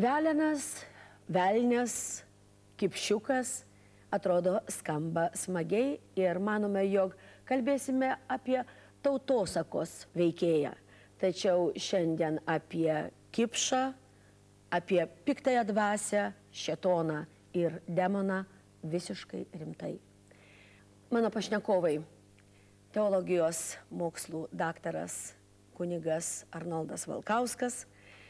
Velenas, velnės, kipšiukas atrodo skamba smagiai ir manome, jog kalbėsime apie tautosakos veikėją. Tačiau šiandien apie kipšą, apie piktąją dvasią, šėtoną ir demoną visiškai rimtai. Mano pašnekovai – teologijos mokslų daktaras kunigas Arnoldas Valkauskas,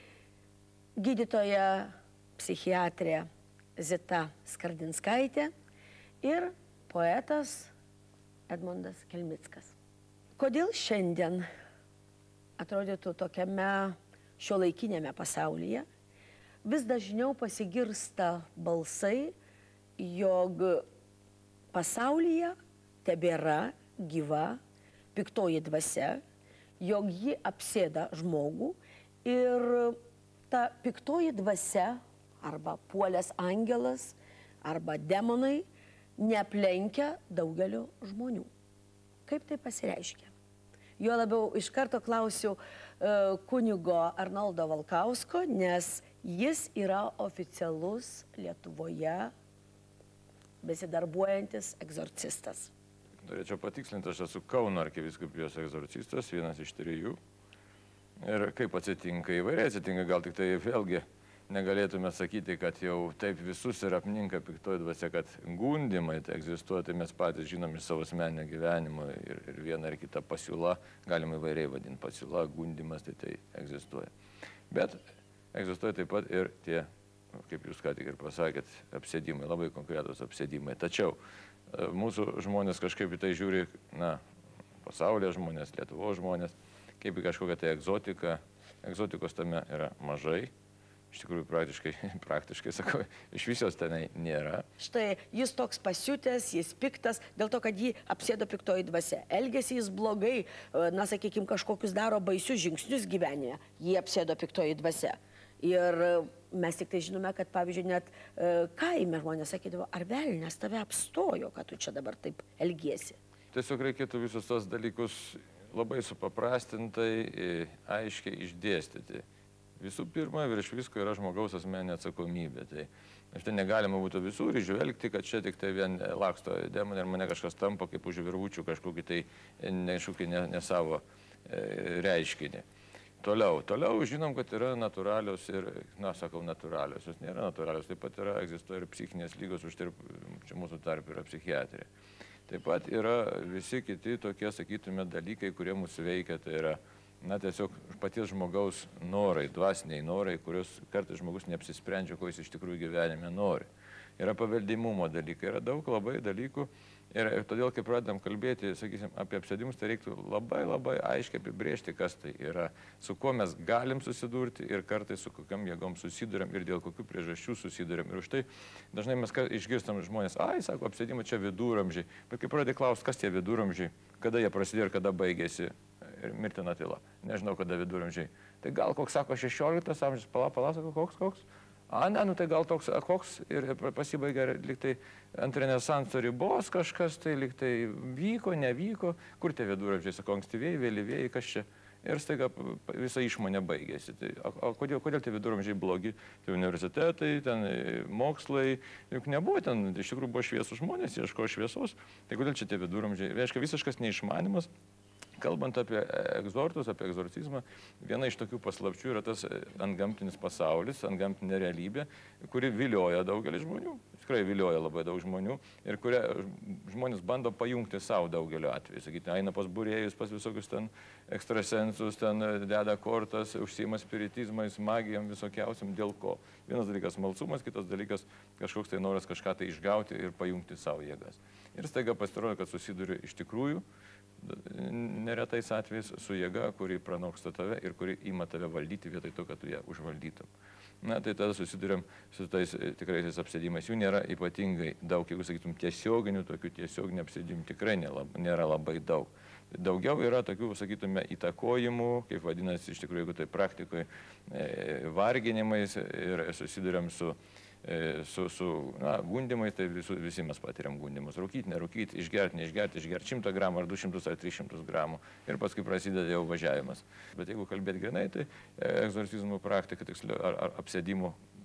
gydytoja psichiatrė Zita Skardinskaitė ir poetas Edmundas Kelmickas. Kodėl šiandien, atrodytų tokiame šiuolaikinėme pasaulyje, vis dažniau pasigirsta balsai, jog pasaulyje tebėra gyva piktoji dvasia, jog ji apsėda žmogų ir ta piktoji dvasia arba puolęs angelas arba demonai neaplenkia daugelio žmonių. Kaip tai pasireiškia? Jo labiau iš karto klausiu kunigo Arnoldo Valkausko, nes jis yra oficialus Lietuvoje besidarbuojantis egzorcistas. Norėčiau patikslinti, aš esu Kauno arkivyskupijos egzorcistas, vienas iš 3. Ir kaip atsitinka, įvairiai atsitinka, gal tik tai vėlgi negalėtume sakyti, kad jau taip visus ir apninka piktoji dvasia, kad gundimai tai egzistuoja, tai mes patys žinom iš savo asmeninio gyvenimo ir viena ar kita pasiūla, galima įvairiai vadinti pasiūla, gundimas, tai egzistuoja. Bet egzistuoja taip pat ir tie, kaip jūs ką tik ir pasakėt, apsėdimai, labai konkretus apsėdimai. Tačiau mūsų žmonės kažkaip į tai žiūri, na, pasaulyje žmonės, Lietuvos žmonės, kaip į kažkokią tai egzotiką. Egzotikos tame yra mažai. Iš tikrųjų, praktiškai sakau, iš visos tenai nėra. Štai, jis toks pasiutęs, jis piktas, dėl to, kad jį apsėdo piktoji dvasia. Elgėsi jis blogai, na, sakykime, kažkokius daro baisius žingsnius gyvenime. Jį apsėdo piktoji dvasia. Ir mes tik tai žinome, kad, pavyzdžiui, net kaime žmonės sakydavo, ar velnias tave apstojo, kad tu čia dabar taip elgiesi. Tiesiog reikėtų visus tos dalykus labai supaprastintai, aiškiai išdėstyti. Visų pirma, virš visko yra žmogaus asmeninė atsakomybė. Tai štai negalima būtų visur įžvelgti, kad čia tik tai vien laksto demonai ir mane kažkas tampa kaip už virvučių kažkokį tai ne savo reiškinį. Toliau žinom, kad yra natūralios ir, na, sakau, natūralios. Jos nėra natūralios, taip pat egzistuoja ir psichinės lygos, čia mūsų tarp yra psichiatrija. Taip pat yra visi kiti tokie, sakytume, dalykai, kurie mūsų veikia, tai yra, na, tiesiog paties žmogaus norai, dvasiniai norai, kurios kartais žmogus neapsisprendžia, ko jis iš tikrųjų gyvenime nori. Yra paveldimumo dalykai, yra daug labai dalykų ir todėl, kai pradedam kalbėti, sakysim, apie apsėdimus, tai reiktų labai aiškiai apibrėžti, kas tai yra, su kuo mes galim susidurti ir kartais su kokiam jėgom susiduriam ir dėl kokių priežasčių susiduriam. Ir už tai dažnai mes išgirstam žmonės, sako, apsėdimai čia viduramžiai, bet kai pradedi klausti, kas tie viduramžiai, kada jie prasidėjo ir kada baigėsi, ir mirtina tyla. Nežinau, kada viduramžiai. Tai gal koks, sako, 16 amžius, pala, sako, koks? Ne, nu tai gal toks, koks ir pasibaigia liktai ant renesanso ribos kažkas, tai liktai vyko, nevyko, kur tie viduramžiai, sako, ankstyvieji, vėlyvieji, kas čia. Ir staiga visa išmonė baigėsi. Tai, o kodėl tie viduramžiai blogi? Tai universitetai, ten mokslai, juk nebuvo ten, iš tikrųjų buvo šviesų žmonės, ieško šviesos. Tai kodėl čia tie viduramžiai? Reiškia, visiškas neišmanimas. Kalbant apie egzortus, apie egzorcizmą, viena iš tokių paslapčių yra tas antgamtinis pasaulis, antgamtinė realybė, kuri vilioja daugelį žmonių, tikrai vilioja labai daug žmonių ir kurią žmonės bando pajungti savo daugelio atveju. Sakyti, eina pas būrėjus, pas visokius ten ekstrasensus, ten deda kortas, užsiima spiritizmais, magijom, visokiausiam, dėl ko. Vienas dalykas smalsumas, kitas dalykas kažkoks tai noras kažką tai išgauti ir pajungti savo jėgas. Ir staiga pasirodo, kad susiduri iš tikrųjų neretais atvejais su jėga, kuri pranoksta tave ir kuri ima tave valdyti vietoj to, kad tu ją užvaldytum. Na, tai tada susiduriam su tais tikraisiais apsėdimais. Jų nėra ypatingai daug, jeigu sakytum tiesioginių, tokių tiesioginių apsėdimų tikrai nėra labai daug. Daugiau yra tokių, sakytume, įtakojimų, kaip vadinasi, iš tikrųjų, jeigu tai praktikoje, varginimais ir susiduriam su gundimais, tai visi mes patiriam gundimus. Rūkyti, nerūkyti, išgerti, neišgerti, išgerti 100 gramų ar 200 ar 300 gramų ir paskui prasideda jau važiavimas. Bet jeigu kalbėti grinai, tai egzorcizmų praktika, tiksliau, ar apsėdimų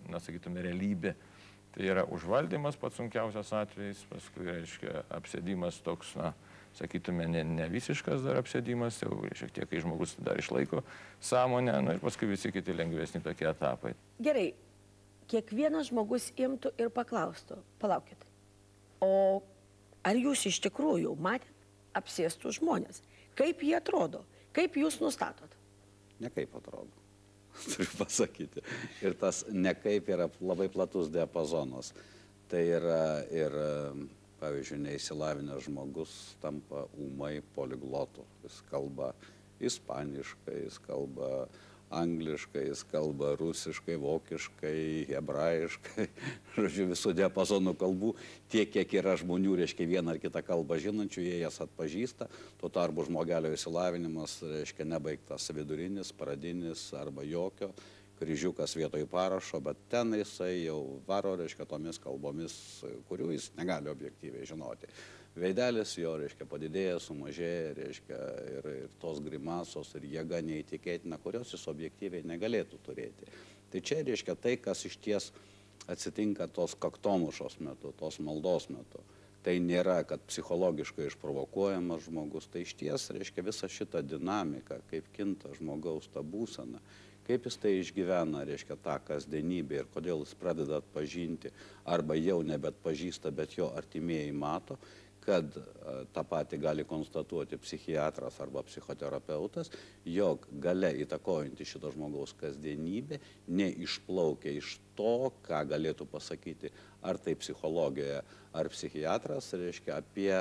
na, sakytume, realybė. Tai yra užvaldymas pats sunkiausias atvejais, paskui, reiškia, apsėdimas toks, na, sakytume, ne visiškas dar apsėdimas, jau šiek tiek, kai žmogus dar išlaiko sąmonę, na ir paskui visi kiti lengvesni tokie etapai. Gerai, kiekvienas žmogus imtų ir paklaustų, palaukit, o ar jūs iš tikrųjų matėt apsėstų žmonės? Kaip jie atrodo? Kaip jūs nustatot? Ne kaip atrodo. Turiu pasakyti. Ir tas nekaip yra labai platus diapazonas. Tai yra ir, pavyzdžiui, neįsilavinęs žmogus tampa ūmai poliglotu. Jis kalba ispaniškai, jis kalba angliškai, jis kalba rusiškai, vokiškai, hebrajiškai, žodžiu, visų diapazonų kalbų, tiek, kiek yra žmonių, reiškia, vieną ar kitą kalbą žinančių, jie jas atpažįsta, tuo tarpu žmogelio išsilavinimas, reiškia, nebaigtas vidurinis, pradinis arba jokio, kryžiukas vietoj parašo, bet ten jisai jau varo, reiškia, tomis kalbomis, kurių jis negali objektyviai žinoti. Veidelis jo, reiškia, padidėja, sumažėja, reiškia, ir tos grimasos, ir jėga neįtikėtina, kurios jis objektyviai negalėtų turėti. Tai čia, reiškia, tai, kas iš ties atsitinka tos kaktomušos metu, tos maldos metu. Tai nėra, kad psichologiškai išprovokuojamas žmogus, tai iš ties, reiškia, visa šita dinamika, kaip kinta žmogaus ta būsena, kaip jis tai išgyvena, reiškia, tą kasdienybę ir kodėl jis pradeda atpažinti, arba jau nebeatpažįsta, bet jo artimieji mato, kad tą patį gali konstatuoti psichiatras arba psichoterapeutas, jog galia įtakojanti šito žmogaus kasdienybė neišplaukia iš to, ką galėtų pasakyti ar tai psichologijoje, ar psichiatras, reiškia, apie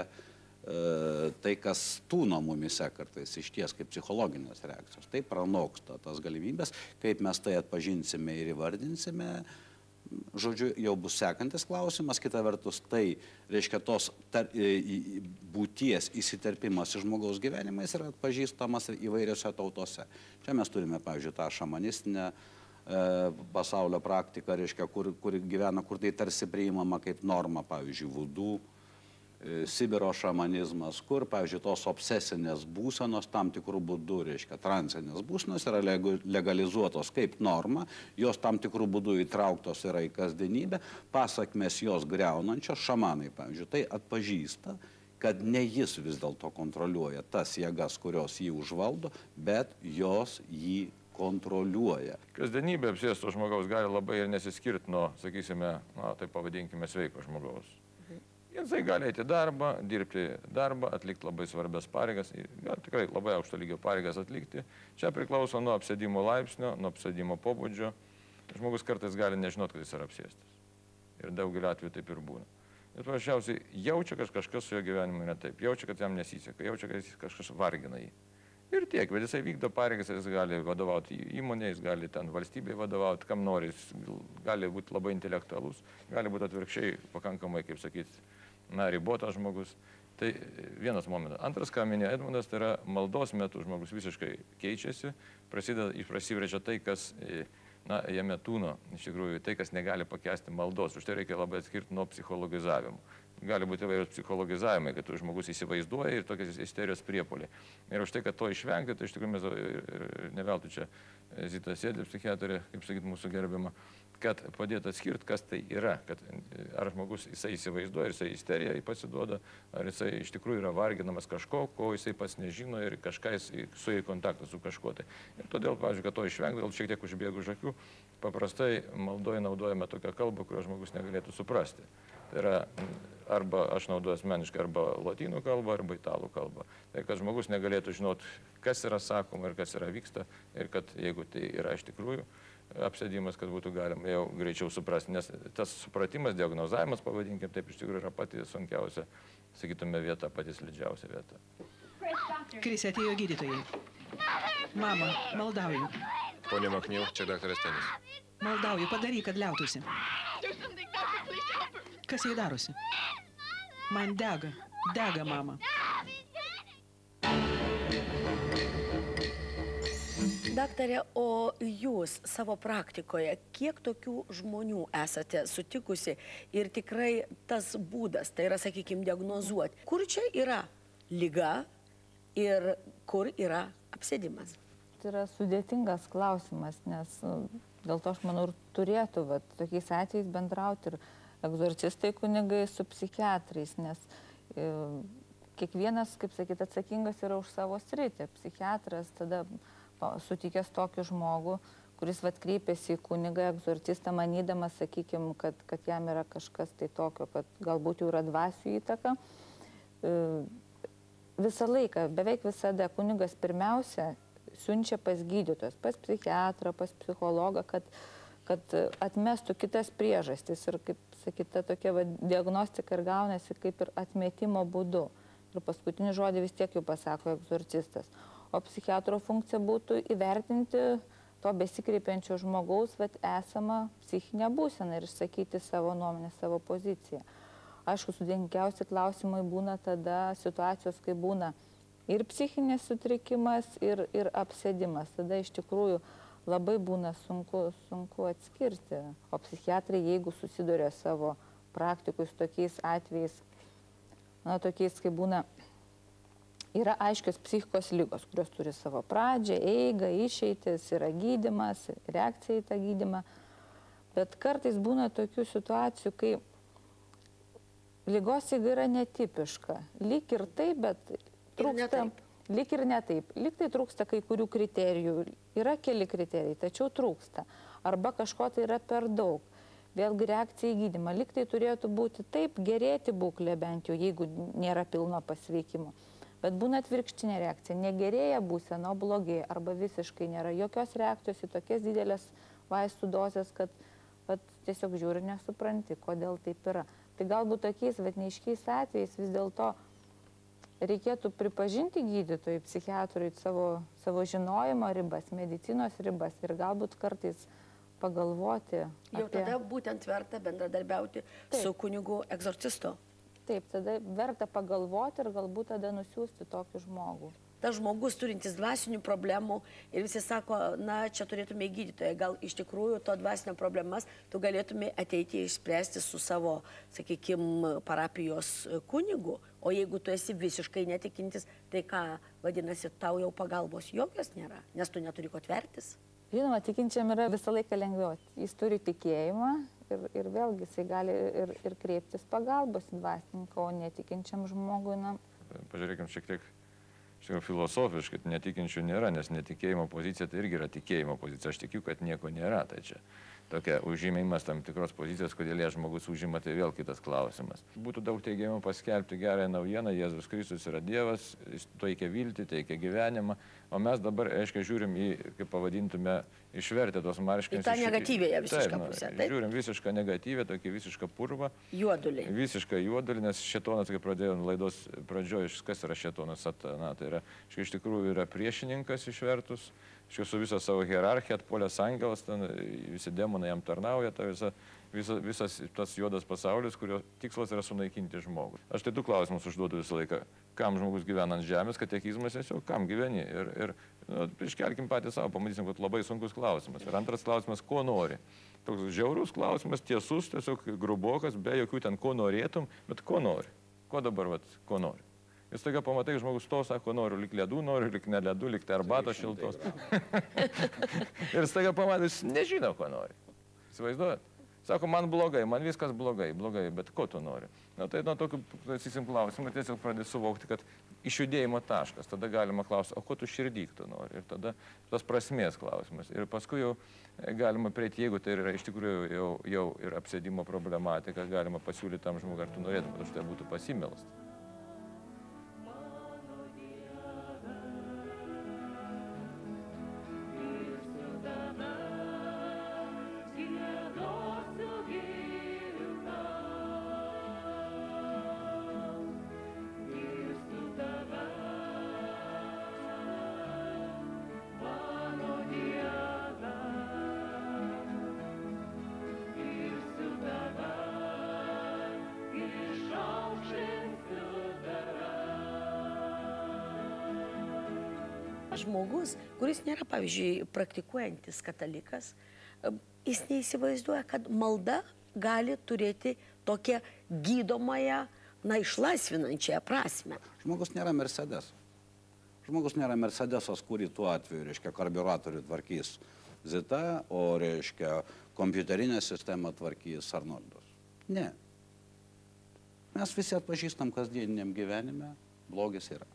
tai, kas tūno mumise kartais iš ties kaip psichologinės reakcijos. Tai pranoksta tas galimybės, kaip mes tai atpažinsime ir įvardinsime. Žodžiu, jau bus sekantis klausimas, kita vertus, tai reiškia tos būties įsiterpimas į žmogaus gyvenimais yra atpažįstamas įvairiose tautose. Čia mes turime, pavyzdžiui, tą šamanistinę pasaulio praktiką, reiškia, kur gyvena, kur tai tarsi priimama kaip norma, pavyzdžiui, vudų, Sibiro šamanizmas, kur, pavyzdžiui, tos obsesinės būsenos tam tikrų būdų, reiškia, transinės būsenos yra legalizuotos kaip norma, jos tam tikrų būdų įtrauktos yra į kasdienybę, pasakmės jos griaunančios, šamanai, pavyzdžiui, tai atpažįsta, kad ne jis vis dėlto kontroliuoja tas jėgas, kurios jį užvaldo, bet jos jį kontroliuoja. Kasdienybė apsėsto žmogaus gali labai ir nesiskirti nuo, sakysime, na, tai pavadinkime sveiko žmogaus. Jisai gali eiti darbą, dirbti darbą, atlikti labai svarbias pareigas, gali tikrai labai aukšto lygio pareigas atlikti. Čia priklauso nuo apsėdimo laipsnio, nuo apsėdimo pobūdžio. Žmogus kartais gali nežinoti, kad jis yra apsėstas. Ir daugelį atvejų taip ir būna. Ir paprasčiausiai jaučia, kad kažkas su jo gyvenimu ne taip, jaučia, kad jam nesiseka, jaučia, kad kažkas vargina jį. Ir tiek, bet jisai vykdo pareigas, jis gali vadovauti įmonė, jis gali ten valstybėje vadovauti, kam nori, jis gali būti labai intelektualus, gali būti atvirkščiai pakankamai, kaip sakyti, na, ribotas žmogus. Tai vienas momentas. Antras, ką minėjo Edmundas, tai yra maldos metu žmogus visiškai keičiasi, prasiveržia tai, kas, na, jame tūno, iš tikrųjų, tai, kas negali pakęsti maldos. Už tai reikia labai atskirti nuo psichologizavimo. Gali būti įvairios psichologizavimai, kad žmogus įsivaizduoja ir tokias isterijos priepolį. Ir už tai, kad to išvengti, tai iš tikrųjų mes ne veltui čia Zita sėdė, psichiatrė, kaip sakyti, mūsų gerbima, kad padėtų atskirti, kas tai yra, kad ar žmogus jisai įsivaizduoja, jisai isterija pasiduoda, ar jisai iš tikrųjų yra varginamas kažko, ko jisai pats nežino ir kažką su į kontaktą su kažkuo. Tai. Ir todėl, pavyzdžiui, kad to išvengti, gal šiek tiek užbėgu už akių, paprastai maldoje naudojame tokią kalbą, kurią žmogus negalėtų suprasti. Tai yra, arba aš naudoju asmeniškai arba lotynų kalbą, arba italų kalbą. Tai kad žmogus negalėtų žinoti, kas yra sakoma ir kas yra vyksta, ir kad jeigu tai yra iš tikrųjų apsėdimas, kad būtų galima jau greičiau suprasti, nes tas supratimas, diagnozavimas, pavadinkim, taip iš tikrųjų yra pati sunkiausia, sakytume, vieta, pati slidžiausia vieta. Krisi, atėjo gydytojai. Mama, maldauju. Pone Makniau, čia daktaras Tenis. Maldauju, padaryk, kad liautųsi. Kas jai darosi? Man dega, mama. Daktarė, o jūs savo praktikoje kiek tokių žmonių esate sutikusi ir tikrai tas būdas, tai yra, sakykime, diagnozuoti, kur čia yra liga ir kur yra apsėdimas? Tai yra sudėtingas klausimas, nes Dėl to aš manau ir turėtų tokiais atvejais bendrauti ir egzorcistai kunigai su psichiatrais, nes kiekvienas, kaip sakyti, atsakingas yra už savo sritį. Psichiatras tada sutikęs tokį žmogų, kuris kreipiasi į kunigą, egzorcistą, manydamas, sakykime, kad jam yra kažkas tai tokio, kad galbūt jau yra dvasių įtaka. Visą laiką, beveik visada kunigas pirmiausia siunčia pas gydytojus, pas psichiatrą, pas psichologą, kad atmestų kitas priežastis. Ir, kaip sakyta, tokia diagnostika ir gaunasi kaip ir atmetimo būdu. Ir paskutinį žodį vis tiek jau pasako egzorcistas. O psichiatro funkcija būtų įvertinti to besikreipiančio žmogaus esamą psichinę būseną ir išsakyti savo nuomonę, savo poziciją. Aišku, sudėtingiausi klausimai būna tada situacijos, kai būna ir psichinės sutrikimas, ir apsėdimas. Tada iš tikrųjų labai būna sunku atskirti. O psichiatrai, jeigu susiduria savo praktikui su tokiais atvejais, tokiais, kai būna, yra aiškios psichikos lygos, kurios turi savo pradžią, eigą, išeitis, yra gydymas, reakcija į tą gydymą. Bet kartais būna tokių situacijų, kai lygos eiga yra netipiška. Lyg ir taip, bet trūksta. Lyg ir ne taip. Lyg tai trūksta kai kurių kriterijų. Yra keli kriterijai, tačiau trūksta. Arba kažko tai yra per daug. Vėlgi reakcija į gydymą. Lyg tai turėtų būti taip, gerėti būklė bent jau, jeigu nėra pilno pasveikimo. Bet būna atvirkštinė reakcija. Negerėja būsena, o blogėja. Arba visiškai nėra jokios reakcijos į tokias didelės vaistų dozes, kad tiesiog žiūri nesupranti, kodėl taip yra. Tai galbūt tokiais, neiškiais atvejais vis dėlto reikėtų pripažinti gydytojui, psichiatrui savo žinojimo ribas, medicinos ribas ir galbūt kartais pagalvoti jau apie... Tada būtent verta bendradarbiauti su kunigu egzorcistu. Taip, tada verta pagalvoti ir galbūt tada nusiųsti tokį žmogų. Tas žmogus turintis dvasinių problemų ir visi sako, čia turėtume gydytoją. Gal iš tikrųjų to dvasinio problemas tu galėtume ateiti išspręsti su savo, sakykime, parapijos kunigu. O jeigu tu esi visiškai netikintis, tai ką, vadinasi, tau jau pagalbos jokios nėra, nes tu neturi ko tvertis. Žinoma, tikinčiam yra visą laiką lengviau. Jis turi tikėjimą ir vėlgi jisai gali ir kreiptis pagalbos dvasininką, o netikinčiam žmogui, Pažiūrėkim šiek tiek filosofiškai, netikinčių nėra, nes netikėjimo pozicija tai irgi yra tikėjimo pozicija. Aš tikiu, kad nieko nėra, tai čia tokia užėmimas tam tikros pozicijos, kodėl ją žmogus užima, tai vėl kitas klausimas. Būtų daug teigiamų paskelbti gerąją naujieną, Jėzus Kristus yra Dievas, jis teikia viltį, teikia gyvenimą, o mes dabar, aiškiai, žiūrim į, kaip pavadintume, išvertę tos marškinius. Į tą negatyvėje visišką pusę, taip? Žiūrim visišką negatyvę, tokį visišką purvą. Juodulį. Visišką juodulį, nes šėtonas, kaip pradėjom laidos pradžioje, kas yra šėtonas, satana, tai yra, iš tikrųjų yra priešininkas išvertus, su visą savo hierarchiją atpuolęs angelas, ten visi demonai jam tarnauja, visas tas juodas pasaulis, kurio tikslas yra sunaikinti žmogų. Aš tai du klausimus užduodu visą laiką. Kam žmogus gyvena ant žemės, katekizmas tiesiog, kam gyveni? Ir iškelkim patys savo, pamatysim, kad labai sunkus klausimas. Ir antras klausimas, ko nori? Toks žiaurus klausimas, tiesus, tiesiog grubokas, be jokių ten ko norėtum, bet ko nori? Ko dabar, ko nori? Jis taiga pamatai, žmogus to sako, noriu lik ledų, noriu lik ne ledų, lik arbatos šiltos. Ir staiga pamatai, jis nežino, ko nori. Įsivaizduojat? Sako, man blogai, man viskas blogai, bet ko tu nori? Tai nuo tokių, sakysim, klausimų tiesiog pradedi suvokti, kad išjudėjimo taškas. Tada galima klausti, o ko tu širdyk tu nori? Ir tada tas prasmės klausimas. Ir paskui jau galima prieiti, jeigu tai yra iš tikrųjų jau ir apsėdimo problematika, galima pasiūlyti tam žmogui, ar tu norėtum, kad už tai būtų pasimelsta. Žmogus, kuris nėra, pavyzdžiui, praktikuojantis katalikas, jis neįsivaizduoja, kad malda gali turėti tokią gydomąją, išlaisvinančią prasme. Žmogus nėra Mercedes. Žmogus nėra Mercedesas, kurį tuo atveju, reiškia, karbiuratorių tvarkys Zita, o reiškia kompiuterinę sistemą tvarkys Arnoldas. Ne. Mes visi atpažįstam kasdieniniam gyvenime, blogis yra.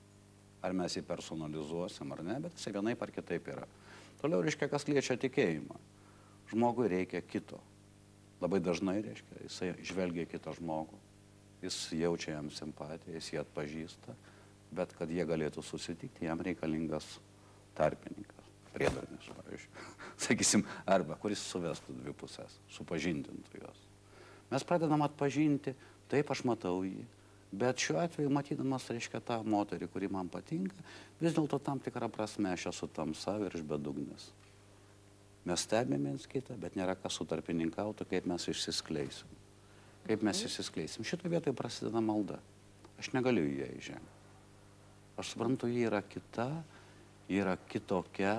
Ar mes jį personalizuosim ar ne, bet jisai vienaip ar kitaip yra. Toliau, reiškia, kas liečia tikėjimą. Žmogui reikia kito. Labai dažnai, reiškia, jisai žvelgia kitą žmogų, jis jaučia jam simpatiją, jis jį atpažįsta, bet kad jie galėtų susitikti, jam reikalingas tarpininkas, priedarnis, pavyzdžiui. Sakysim, arba kuris suvestų dvi pusės, supažindintų jos. Mes pradedam atpažinti, taip aš matau jį, bet šiuo atveju matydamas, reiškia, tą moterį, kuri man patinka, vis dėlto tam tikrą prasme aš esu tamsa virš bedugnis. Mes stebime viens kitą, bet nėra kas sutarpininkautų, kaip mes išsiskleisim. Kaip mes išsiskleisim. Šito vietoje prasideda malda. Aš negaliu į ją įžengti. Aš suprantu, ji yra kita, ji yra kitokia.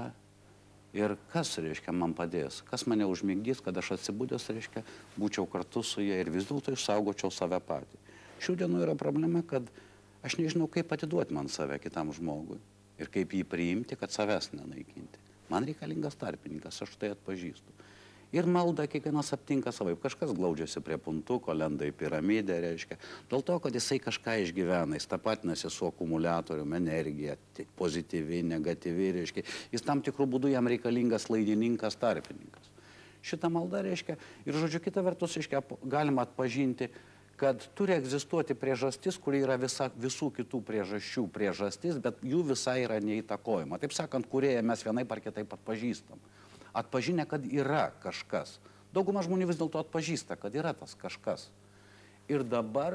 Ir kas, reiškia, man padės? Kas mane užmigdys, kad aš atsibūdęs, reiškia, būčiau kartu su ja ir vis dėlto išsaugočiau save patį. Šių dienų yra problema, kad aš nežinau, kaip atiduoti man save kitam žmogui. Ir kaip jį priimti, kad savęs nenaikinti. Man reikalingas tarpininkas, aš tai atpažįstu. Ir malda kiekvienas aptinka savaip. Kažkas glaudžiasi prie puntuko, lenda į piramidę, reiškia. Dėl to, kad jisai kažką išgyvena, jis tapatinasi su akumuliatorium, energija, pozityvi, negatyvi, reiškia. Jis tam tikrų būdų jam reikalingas laidininkas, tarpininkas. Šitą maldą, reiškia, ir žodžiu, kita vertus, reiškia, galima atpažinti, kad turi egzistuoti priežastis, kuri yra visų kitų priežasčių priežastis, bet jų visai yra neįtakojama. Taip sakant, kurioje mes vienaip ar kitaip atpažįstam. Atpažinę, kad yra kažkas. Dauguma žmonių vis dėlto atpažįsta, kad yra tas kažkas. Ir dabar,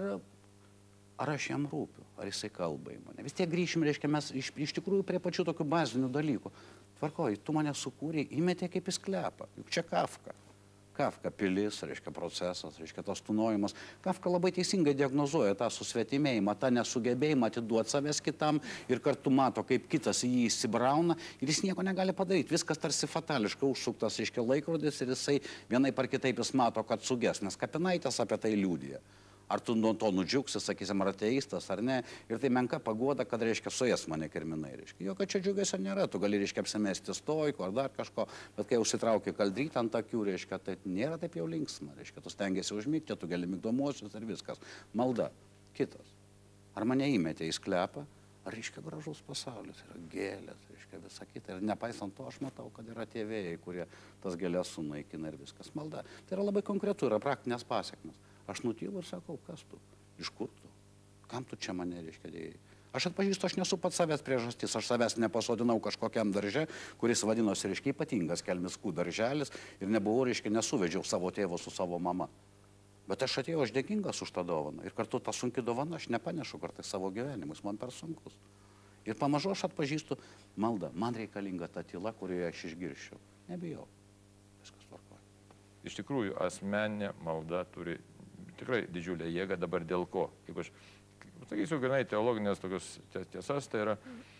ar aš jam rūpiu, ar jisai kalba į mane. Vis tiek grįšim, reiškia, mes iš tikrųjų prie pačių tokių bazinių dalykų. Tvarkoj, tu mane sukūrei, įmetė kaip į sklepą. Juk čia Kafka. Kafka pilis, reiškia procesas, reiškia tas tūnojimas. Kafka labai teisingai diagnozuoja tą susvetimėjimą, tą nesugebėjimą atiduoti savęs kitam ir kartu mato, kaip kitas į jį įsibrauna ir jis nieko negali padaryti. Viskas tarsi fatališkai užsuktas, reiškia, laikrodis ir jisai vienaip ar kitaip jis mato, kad suges, nes Kapinaitis apie tai liudija. Ar tu nuo to nudžiugsi, sakysim, ar ateistas, ar ne. Ir tai menka paguoda, kad, reiškia, suės mane kirminai, reiškia. Jokio čia džiugesio nėra, tu gali, reiškia, apsimesti stoiko ar dar kažko, bet kai užsitrauki kaldrytą ant akių, reiškia, tai nėra taip jau linksma, reiškia, tu stengiasi užmigti, tu gali migdomuosius ir viskas. Malda. Kitas. Ar mane įmetė į sklepą, ar, reiškia, gražus pasaulis, yra gėlės, reiškia, visa kita. Ir nepaisant to, aš matau, kad yra tie vėjai, kurie tas gėlės sunaikina ir viskas. Malda. Tai yra labai konkretu, yra praktinės pasiekmes. Aš nutylu ir sakau, kas tu? Iš kur tu? Kam tu čia mane, reiškia, dėjai? Aš atpažįstu, aš nesu pats savęs priežastis, aš savęs nepasodinau kažkokiam darže, kuris vadinosi, reiškia, ypatingas Kelmiskų darželis ir nebuvau, reiškia, nesuvedžiau savo tėvo su savo mama. Bet aš atėjau, aš dėkingas už tą dovaną ir kartu tą sunki dovaną aš nepanešu kartais savo gyvenimus, man per sunkus. Ir pamažu aš atpažįstu maldą, man reikalinga ta tyla, kurioje aš išgirščiau. Nebijau. Viskas tvarkoja. Iš tikrųjų, asmeninė malda turi tikrai didžiulę jėgą, dabar dėl ko. Kaip aš sakysiu, grinai teologinės tokios tiesas, tai yra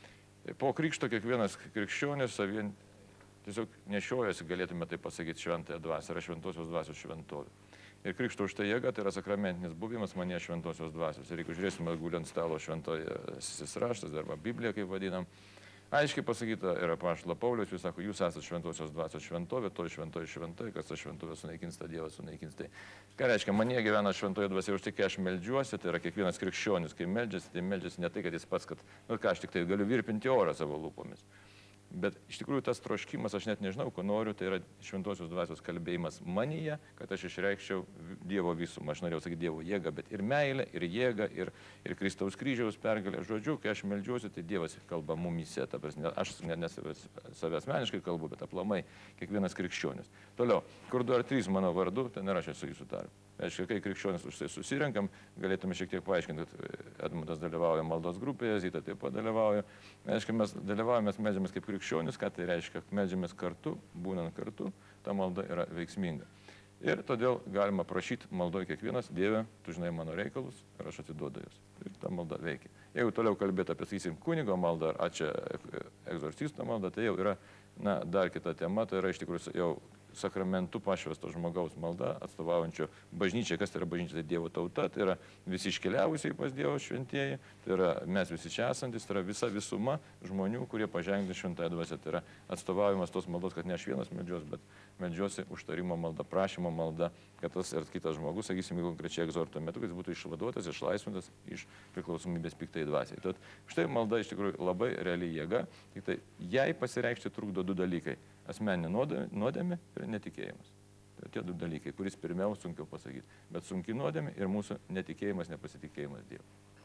po krikšto kiekvienas krikščionis savien tiesiog nešiojasi, galėtume tai pasakyti, šventąją dvasią, yra šventosios dvasios šventovė. Ir krikšto už tai jėga, tai yra sakramentinis buvimas manyje šventosios dvasios. Ir jeigu žiūrėsime guliant stalo šventojasis raštas, arba Biblija, kaip vadinam, aiškiai pasakyta yra apaštalo Pauliaus, jūs sako, jūs esate šventosios dvasios šventovė, toj šventoji, kas tą šventovę sunaikins, tą Dievą sunaikins. Tai ką reiškia, manyje gyvena šventoji dvasia, už tai, kai aš meldžiuosi, tai yra kiekvienas krikščionis, kai meldžiasi, tai meldžiasi ne tai, kad jis pats, kad, nu ką, aš tik tai galiu virpinti orą savo lūpomis. Bet iš tikrųjų tas troškimas, aš net nežinau, ko noriu, tai yra šventosios dvasios kalbėjimas manyje, kad aš išreikščiau Dievo visumą. Aš norėjau sakyti Dievo jėgą, bet ir meilę, ir jėgą, ir Kristaus kryžiaus pergalę. Žodžiu, kai aš meldžiuosi, tai Dievas kalba mumise. Aš ne savęs asmeniškai kalbu, bet aplamai kiekvienas krikščionis. Toliau, kur 2 ar 3 mano vardu, ten ir aš esu jūsų tarp. Aišku, kai krikščionis už tai susirenkam, galėtume šiek tiek paaiškinti, kad Edmundas dalyvauja maldos grupėje, Zita taip pat dalyvauja. Aišku, mes dalyvaujame, mes meldžiamės kaip krikščionis, ką tai reiškia, meldžiamės kartu, būnant kartu, ta malda yra veiksminga. Ir todėl galima prašyti maldoje kiekvienas, Dieve, tu žinai mano reikalus ir aš atiduodu juos. Ir ta malda veikia. Jeigu toliau kalbėti apie, sakysim, kunigo maldą ar čia egzorcisto maldą, tai jau yra, na, dar kita tema, tai yra iš tikrųjų jau sakramentu pašvęsto žmogaus malda, atstovaujančio bažnyčiai. Kas tai yra bažnyčia? Tai Dievo tauta, tai yra visi iškeliavusiai pas Dievo šventieji, tai yra mes visi čia esantis, tai yra visa visuma žmonių, kurie paženklinti šventąją dvasią. Tai yra atstovavimas tos maldos, kad ne aš vienas meldžiuosi, bet meldžiuosi užtarimo malda, prašymo malda, kad tas ir kitas žmogus, sakysime, konkrečiai egzorto metu, kad jis būtų išvaduotas, išlaisvintas iš priklausomybės piktai dvasiai. Tad štai malda iš tikrųjų labai reali jėga, tik tai jai pasireikšti trukdo du dalykai - asmeninė nuodėmė ir netikėjimas. Tai tie du dalykai, kuris pirmiau sunkiau pasakyti. Bet sunki nuodėmė ir mūsų netikėjimas, nepasitikėjimas Dievu.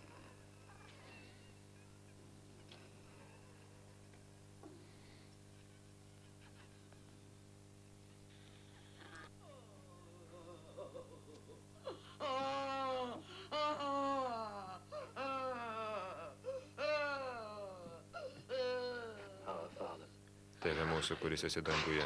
Tėve mūsų, kuris esi danguje,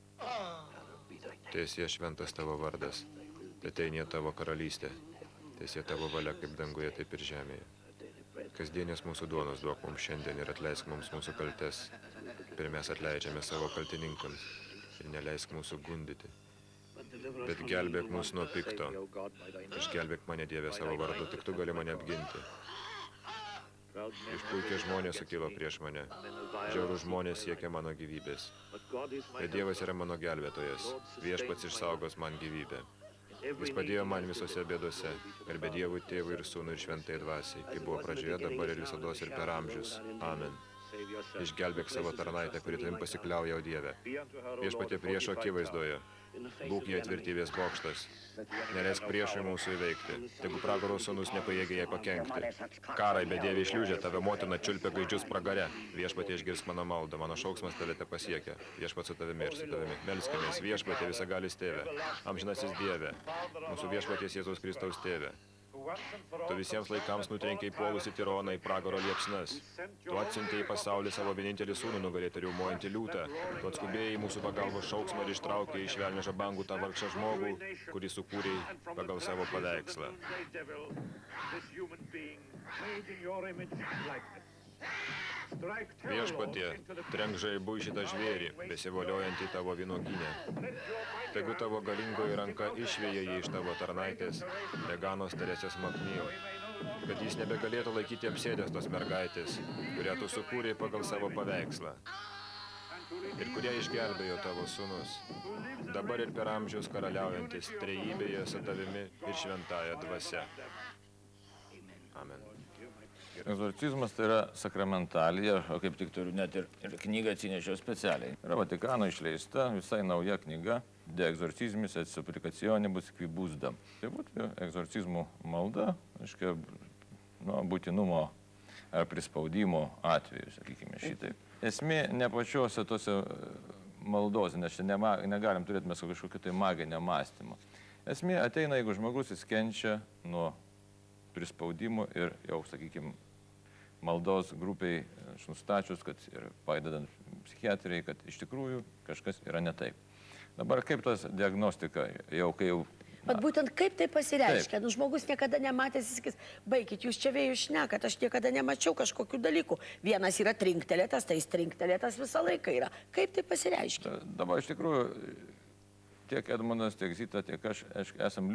tiesie šventas tavo vardas, ateinie tavo karalystė, tiesie tavo valia kaip danguje, taip ir žemėje. Kasdienės mūsų duonos duok mums šiandien ir atleisk mums mūsų kaltes, ir mes atleidžiame savo kaltininkams, ir neleisk mūsų gundyti. Bet gelbėk mus nuo pikto, išgelbėk mane Dieve savo vardu, tik tu gali mane apginti. Išpuikę žmonės sukilo prieš mane, žiaurūs žmonės siekia mano gyvybės. Bet Dievas yra mano gelbėtojas, viešpats išsaugos man gyvybę. Jis padėjo man visose bėdose, garbė Dievui, Tėvui ir Sūnui ir šventai dvasiai, kaip buvo pradžioje, dabar ir visados ir per amžius. Amen. Išgelbėk savo tarnaitę, kuri tavim pasikliauja, o Dieve. Viešpatie priešo akivaizdoje. Būk jai tvirtybės bokštas. Neleisk priešui mūsų įveikti. Tegu pragaro sūnus nepajėgia jai pakenkti. Karai bedieviai šliūžė, tave motina čiulpia gaidžius pragare. Viešpatie išgirsk mano maldą, mano šauksmas tave te pasiekia. Viešpats su tavimi ir su tavimi. Melskimės, viešpatie visagalis Tėve, amžinasis Dieve, mūsų viešpaties Jėzaus Kristaus Tėve. Tu visiems laikams nutrenkiai puolusi tironą į pragaro liepsnas. Tu atsiuntei į pasaulį savo vienintelį sūnų nugalėti riaumojantį liūtą. Tu atskubėjai į mūsų pagalbos šauksmą ir ištraukei iš velnio žabangų tą vargšą žmogų, kurį sukūrei pagal savo paveikslą. Viešpatie, trenk žaibu į šitą žvėrį, besivoliojantį tavo vynuogynę. Tegu tavo galingoji ranka išvėja jį iš tavo tarnaitės, Reganos Teresės Maknyl, kad jis nebegalėtų laikyti apsėdęs tos mergaitės, kurią tu sukūrei pagal savo paveikslą ir kurią išgelbėjo tavo sūnus, dabar ir per amžius karaliaujantis trejybėje su tavimi ir šventąja dvasia. Amen. Egzorcizmas tai yra sakramentalija, o kaip tik turiu net ir knygą atsinešiau specialiai. Yra Vatikano išleista visai nauja knyga De exorcismis et supplicationibus quibusdam. Tai būtų egzorcizmų malda, aiškia, būtinumo ar prispaudimo atveju, sakykime šitaip. Esmė ne pačiuose tose maldose, nes čia negalim turėti mes kažkokio tai maginio mąstymo. Esmė ateina, jeigu žmogus jis kenčia nuo prispaudimo ir jau, sakykime, maldos grupiai nustačius, kad ir padedant psichiatrijai, kad iš tikrųjų kažkas yra ne taip. Dabar kaip tas diagnostika, jau kai jau... Bet būtent kaip tai pasireiškia? Nu, žmogus niekada nematęs, jis sakys, baikit, jūs čia vėjų šnekat, aš niekada nemačiau kažkokių dalykų. Vienas yra trinktelėtas, tai trinktelėtas visą laiką yra. Kaip tai pasireiškia? Dabar iš tikrųjų tiek Edmundas, tiek Zita, tiek aš esam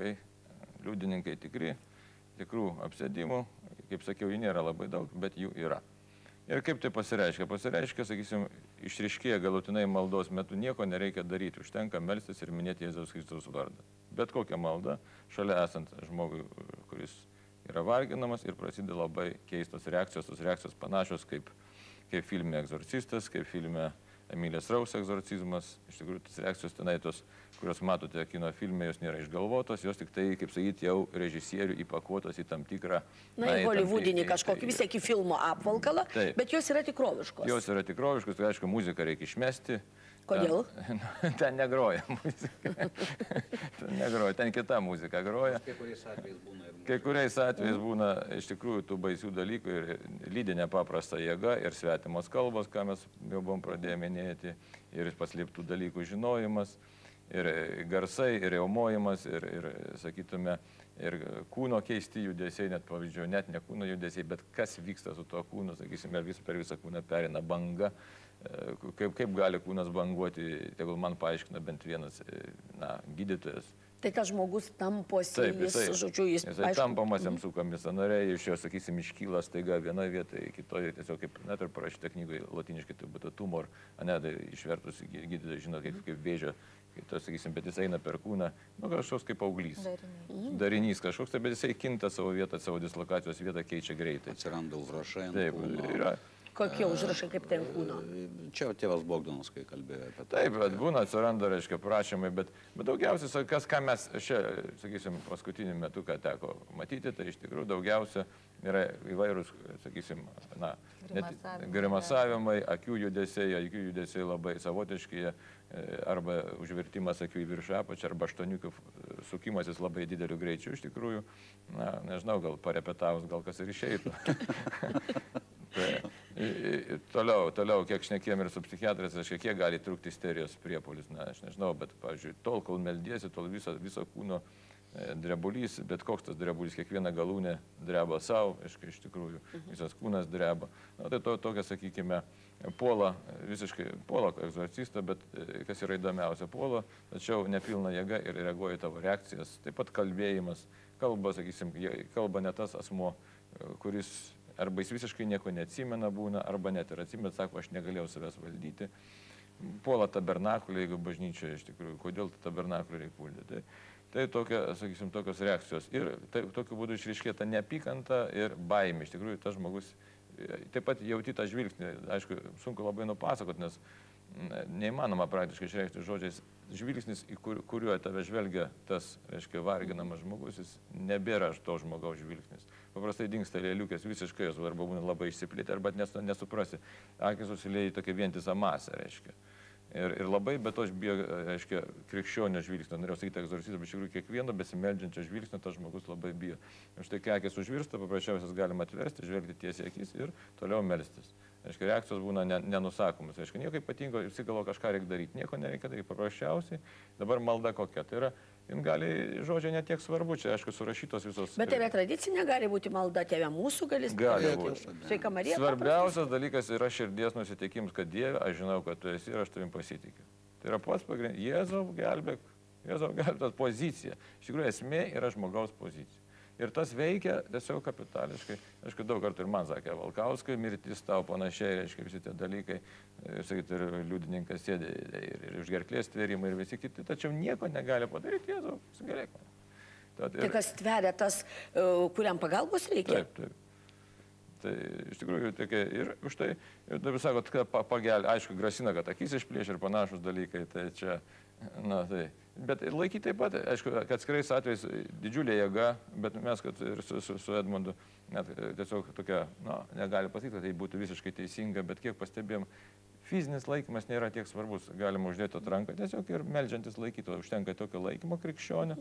liudininkai tikri, tikrų apsėdimų. Kaip sakiau, jų nėra labai daug, bet jų yra. Ir kaip tai pasireiškia? Pasireiškia, sakysim, išryškėja galutinai maldos metu, nieko nereikia daryti, užtenka melstis ir minėti Jėzaus Kristaus vardą. Bet kokia malda, šalia esant žmogui, kuris yra varginamas ir prasideda labai keistos reakcijos, tos reakcijos panašios kaip filme Egzorcistas, kaip filme Emilės Raus egzorcizmas. Iš tikrųjų, tas reakcijos tenai tos, kurios matote kino filme, jos nėra išgalvotos, jos tik tai, kaip sakyti, jau režisierių įpakuotos į tam tikrą... Na, į holivudinį kažkokį vis tiek į filmo apvalkalą, bet jos yra tikroviškos. Jos yra tikroviškos, tai aišku, muziką reikia išmesti. Kodėl? Ten negroja muzika. Ten negroja, ten kita muzika groja. Kai kuriais atvejais būna iš tikrųjų tų baisių dalykų ir lydi nepaprasta jėga ir svetimos kalbos, ką mes jau buvom pradėję minėti, ir paslėptų dalykų žinojimas, ir garsai, ir riaumojimas, ir sakytume, ir kūno keisti judesiai, net pavyzdžiui, net ne kūno judesiai, bet kas vyksta su tuo kūnu, sakysime, per visą kūną perina banga, kaip gali kūnas banguoti, tegul man paaiškina bent vienas gydytojas. Tai tas žmogus tamposi, Taip, jis jisai tampamas jam sukami sąnariai, iš jo, sakysim, iškyla staiga vienoje vietoje, kitoje, tiesiog kaip, net ir parašyta knygoje latiniškai, tai būtų tumor, tai išvertus gydytojai žino, kaip vėžio, tai, sakysim, bet jis eina per kūną, kažkoks kaip auglys. Darinys kažkoks, bet jisai kinta savo vietą, savo dislokacijos vietą keičia greitai. Atsiranda užrašai. Taip, yra. Kokie užrašai kaip ten kūno? Čia tėvas Bogdanas, kai kalbėjo apie tai. Taip, bet būna, atsiranda, reiškia, prašymai, bet daugiausiai, ką mes čia, sakysim, paskutiniu metu, ką teko matyti, tai iš tikrųjų daugiausia yra įvairūs, sakysim, grimasavimai, akių judesiai labai savotiški, arba užvertimas akių į viršų apačią, arba aštuoniukių sukimasis labai dideliu greičiu, iš tikrųjų, nežinau, gal parepetavus, gal kas ir išeitų. Toliau, kiek šnekėjom ir su psichiatrais, kiek gali trukti isterijos priepuolis, aš nežinau, bet, pavyzdžiui, tol, kol meldiesi, tol viso kūno drebulys, bet koks tas drebulys, kiekviena galūnė dreba savo, iš tikrųjų, visas kūnas dreba. Tai tokia, sakykime, visiškai puola egzorcistą, bet kas yra įdomiausia, puola, tačiau nepilna jėga ir reaguoja į tavo reakcijas. Taip pat kalbėjimas, kalba ne tas asmuo, kuris arba jis visiškai nieko neatsimena būna, arba net ir atsimena, sako, aš negalėjau savęs valdyti. Puola tabernakulė, jeigu bažnyčioje iš tikrųjų, kodėl tabernakulė reikia puldyti. Tai tokia, sakysim, tokios reakcijos. Ir tokiu būdu išryškėja ta neapykanta ir baimė. Iš tikrųjų, tas žmogus, taip pat jauti tą žvilgsnį, aišku, sunku labai nupasakot, nes neįmanoma praktiškai išreikšti žodžiais. Žvilgsnis, į kuriuo tave žvelgia tas, reiškia, varginamas žmogus, jis nebėra to žmogaus žvilgsnis. Paprastai dingsta lėliukės visiškai, jos arba būna labai išsiplėtę, arba nesuprasi. Akis susilieja į tokią vientisą masę, reiškia. Ir labai, bet aš bijau, reiškia, krikščionio žvilgsnio, norėjau sakyti egzorcistą, bet iš tikrųjų kiekvieno besimeldžiančio žvilgsnio tas žmogus labai bijo. Štai kai akis užvirsta, paprasčiausias galima atversti, žvelgti tiesiai akis ir toliau melstis. Reiškia, reakcijos būna nenusakomas. Reiškia, nieko ypatingo, visi galvo kažką reikia daryti, nieko nereikia daryti, paprasčiausiai. Dabar malda kokia. Tai yra, jin gali, žodžiai netiek svarbu, čia, aišku, surašytos visos. Bet tėvė tradicinė gali būti malda, tėvė mūsų gali būti. Sveika Marija. Svarbiausias dalykas yra širdies nusiteikimas, kad Dieve, aš žinau, kad tu esi ir aš tavim pasitikiu. Tai yra pats pagrindinis. Jėzau gelbėk, tas pozicija. Iš tikrųjų, esmė yra žmogaus pozicija. Ir tas veikia tiesiog kapitališkai. Aišku, daug kartų ir man sakė, Valkauskai, mirtis tau panašiai, reiškia visi tie dalykai, ir liudininkas sėdė, ir užgerklės tvėrimai, ir visi kiti, tačiau nieko negali padaryti, Jėzau, sugerėk man. Tai kas tveria tas, kuriam pagalbos reikia? Taip. Tai iš tikrųjų, ir už tai, ir dabar sakot, kad pagelbė, aišku, grasina, kad akis išplėš ir panašus dalykai, tai čia, tai. Bet laikyti taip pat, aišku, kad atskirais atvejais didžiulė jėga, bet mes, kad ir su Edmundu, net tiesiog tokia, negali pasakyti, kad tai būtų visiškai teisinga, bet kiek pastebėjom, fizinis laikymas nėra tiek svarbus, galima uždėti ranką tiesiog ir meldžiantis laikyti, užtenka tokio laikymo krikščionio,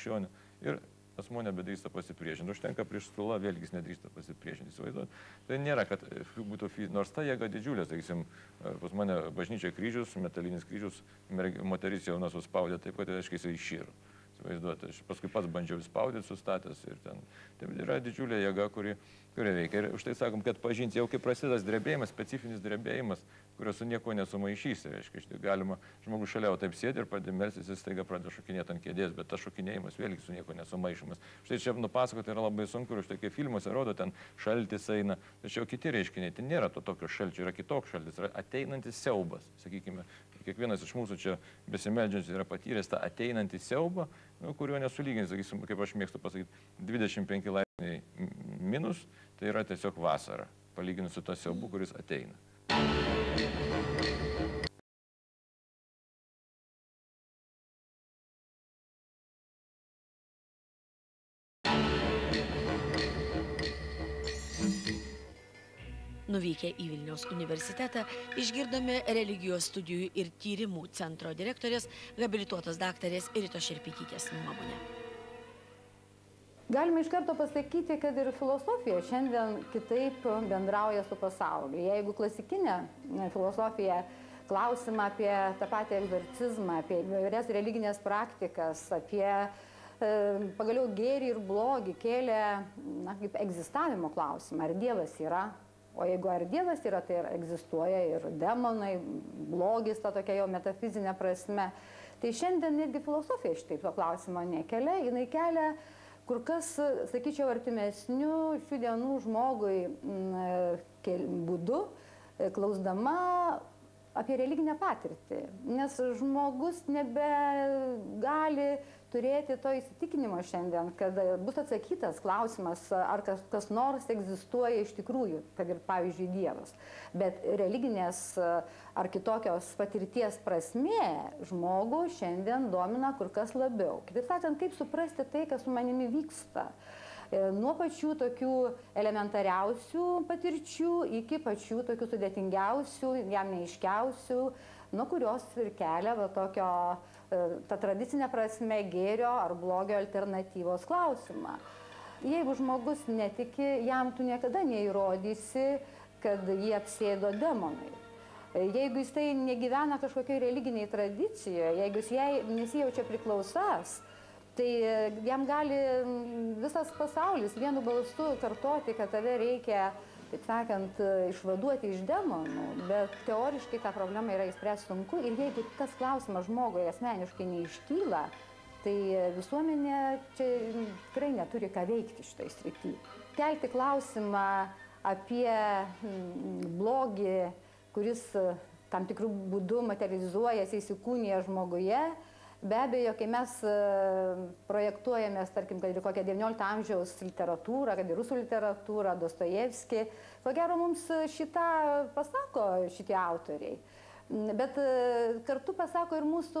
ir asmuo nebedrįsta pasipriešinti, užtenka prieš stulą, vėlgi jis nedrįsta pasipriešinti, įsivaizduoti. Tai nėra, kad būtų fizinis, nors ta jėga didžiulė, sakysim, pas mane bažnyčia kryžius, metalinis kryžius, moteris jauna suspaudė taip, kad aiškiai jisai iširo. Įsivaizduoti, aš paskui pats bandžiau spaudyti, sustatęs ir ten. Tai yra didžiulė jėga, kuri veikia. Ir už tai sakom, kad pažinti, jau kai prasideda drebėjimas, specifinis drebėjimas, kurio su nieko nesumaišysi, reiškia, galima žmogus šalia taip sėdi ir pradė melstis, jis staiga pradeda šokinėti ant kėdės, bet tas šokinėjimas vėlgi su nieko nesumaišomas. Štai čia nupasakoti yra labai sunku, ir štai kai filmuose rodo, ten šaltis eina, tačiau kiti reiškiniai, tai nėra to tokio šalčio, yra kitoks šaltis, yra ateinantis siaubas, sakykime, kiekvienas iš mūsų čia besimeldžiantis yra patyręs tą ateinantį siaubą, kurio nesulyginti, sakysim, kaip aš mėgstu pasakyti, 25 laipsniai minus, tai yra tiesiog vasara, palyginus su to siaubu, kuris ateina. Nuvykę į Vilniaus universitetą išgirdome religijos studijų ir tyrimų centro direktorės, habilituotos daktarės Ritos Šerpytytės nuomonę. Galime iš karto pasakyti, kad ir filosofija šiandien kitaip bendrauja su pasauliu. Jeigu klasikinė filosofija klausimą apie tą patį egzorcizmą, apie įvairias religinės praktikas, apie pagaliau gėrį ir blogį kėlė kaip egzistavimo klausimą, ar Dievas yra, O jeigu ar Dievas yra, tai egzistuoja ir demonai, blogis, ta tokia jo metafizinė prasme. Tai šiandien netgi filosofija šitaip to klausimo nekelia, jinai kelia kur kas, sakyčiau, artimesnių šių dienų žmogui būdu, klausdama apie religinę patirtį. Nes žmogus nebegali turėti to įsitikinimo šiandien, kad bus atsakytas klausimas, ar kas nors egzistuoja iš tikrųjų, kad ir, pavyzdžiui, Dievas. Bet religinės ar kitokios patirties prasmė žmogų šiandien domina kur kas labiau. Kitaip sakant, kaip suprasti tai, kas su manimi vyksta. Nuo pačių tokių elementariausių patirčių iki pačių tokių sudėtingiausių, jam neaiškiausių, nuo kurios ir kelia tokio, ta tradicinė prasme, gėrio ar blogio alternatyvos klausimą. Jeigu žmogus netiki, jam tu niekada neįrodysi, kad jį apsėdo demonai. Jeigu jis tai negyvena kažkokiai religiniai tradicijoje, jeigu jis jai nesijaučia priklausas, tai jam gali visas pasaulis vienu balsu kartoti, kad tave reikia, taip sakant, išvaduoti iš demonų, bet teoriškai tą problemą yra išspręsti sunku ir jeigu tas klausimas žmogui asmeniškai neiškyla, tai visuomenė čia tikrai neturi ką veikti šitoj srity. Kelti klausimą apie blogį, kuris tam tikrų būdų materializuojasi, įsikūnija žmoguje, be abejo, kai mes projektuojamės, tarkim, kad ir kokią XIX amžiaus literatūrą, kad ir rusų literatūrą, Dostojevskį, ko gero mums šitą pasako šitie autoriai. Bet kartu pasako ir mūsų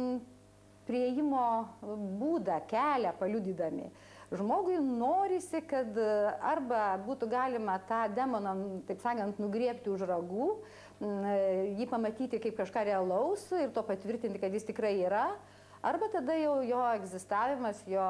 prieimo būdą, kelią paliudydami. Žmogui norisi, kad arba būtų galima tą demoną, taip sakant, nugriebti už ragų, jį pamatyti kaip kažką realaus ir to patvirtinti, kad jis tikrai yra, arba tada jau jo egzistavimas, jo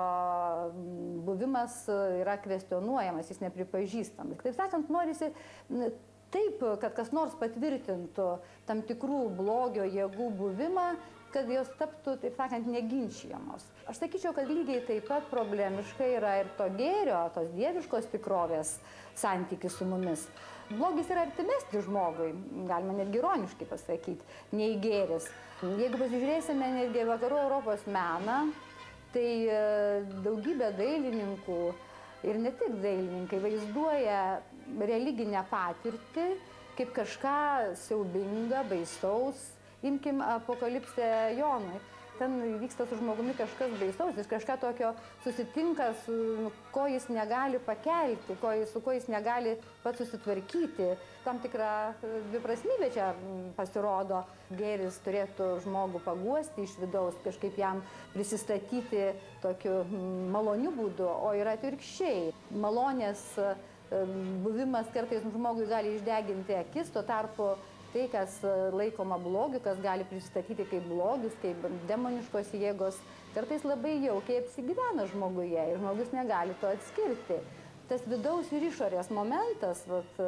buvimas yra kvestionuojamas, jis nepripažįstamas. Taip sakant, norisi taip, kad kas nors patvirtintų tam tikrų blogio jėgų buvimą, kad jos taptų, taip sakant, neginčijamos. Aš sakyčiau, kad lygiai taip pat problemiškai yra ir to gėrio, tos dieviškos tikrovės santykis su mumis. Blogis yra artimesnis žmogui, galima netgi ironiškai pasakyti, nei gėris. Jeigu pasižiūrėsime netgi vakarų Europos meną, tai daugybė dailininkų ir ne tik dailininkai vaizduoja religinę patirtį kaip kažką siaubinga, baisaus. Imkim Apokalipsę Jonui. Ten vyksta su žmogumi kažkas baisaus, jis kažką tokio susitinka, ko jis negali pakelti, su ko jis negali pats susitvarkyti. Tam tikra dviprasmybė čia pasirodo. Gėris turėtų žmogų paguosti iš vidaus, kažkaip jam prisistatyti tokiu maloniu būdu, o yra atvirkščiai. Malonės buvimas kartais žmogui gali išdeginti akis, tuo tarpu tai, kas laikoma blogiu, kas gali prisistatyti kaip blogis, kaip demoniškos jėgos, kartais labai jaukiai apsigyvena žmoguje ir žmogus negali to atskirti. Tas vidaus ir išorės momentas,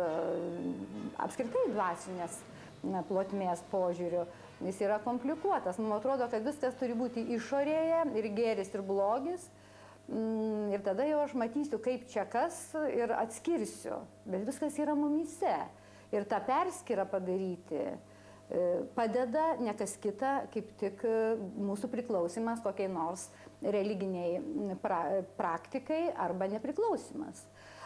apskritai dvasinės plotmės požiūriu, jis yra komplikuotas. Man atrodo, kad viskas turi būti išorėje, ir gėris, ir blogis. Ir tada jau aš matysiu, kaip čia kas ir atskirsiu. Bet viskas yra mumyse. Ir tą perskyrą padaryti padeda ne kas kita, kaip tik mūsų priklausimas kokiai nors religiniai praktikai arba nepriklausimas.